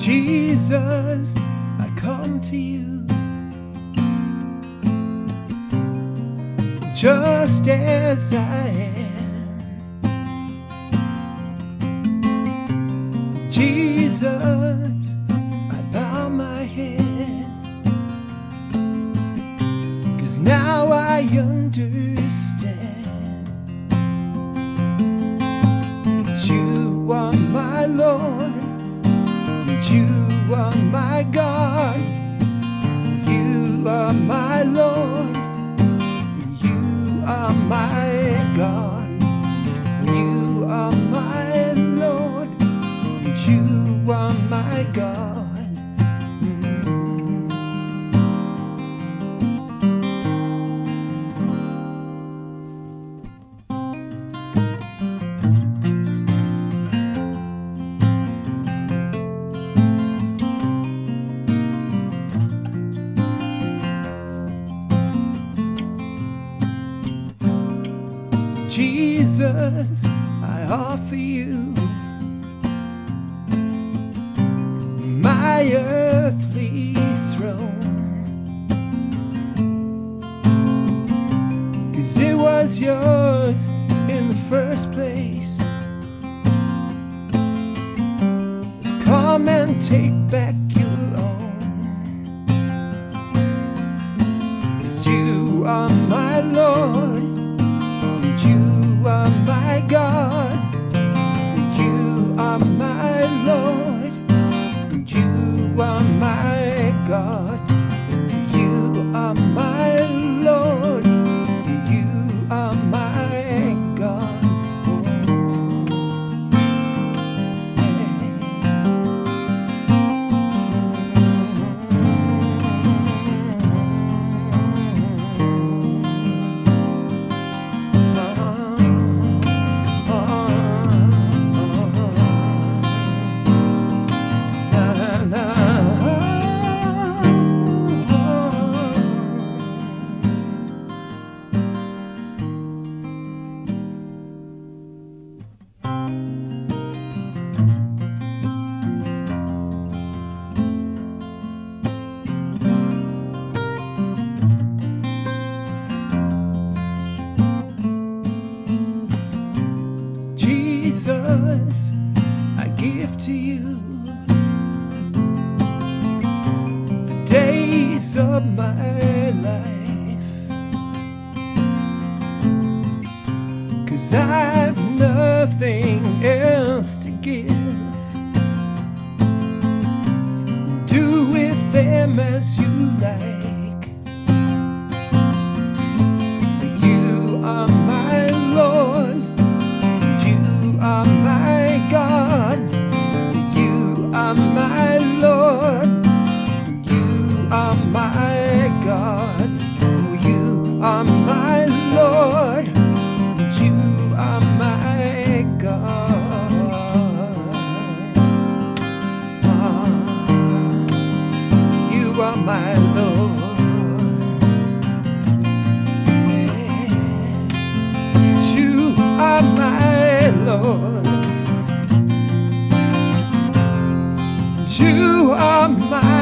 Jesus, I come to you just as I am. Jesus, I bow my head, 'cause now I understand that you are my Lord, you are my God, you are my Lord, you are my God, you are my Lord, you are my God. Jesus, I offer you my earthly throne, 'cause it was yours in the first place. Come and take back your own, 'cause you are my Lord, you are my God, you are my Lord, you are my God, you are my Lord, you are my God. Jesus, I give to you the days of my life, 'cause I've nothing else to give. Do with them as you like. You are my Lord, you are my God, you are my Lord, you are my God, you are my Lord, you are my God. You are my Lord. You are my Lord, you are my